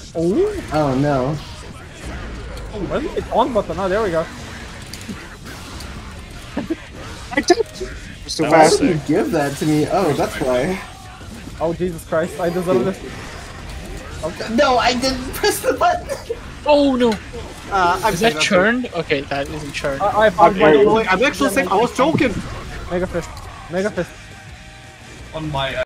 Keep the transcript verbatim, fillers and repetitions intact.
Oh. Oh no. Where's the on button? Oh, there we go. I did. So Why fast. did you give that to me? Oh, that's why. Oh, Jesus Christ. I deserve this. Okay. No, I didn't press the button. Oh no! Uh, I'm Is that safe, I'm churned? Okay, that isn't churned. I, I found safe. my Wait, wait, I'm actually safe. I was joking. Mega fist. Mega fist. On my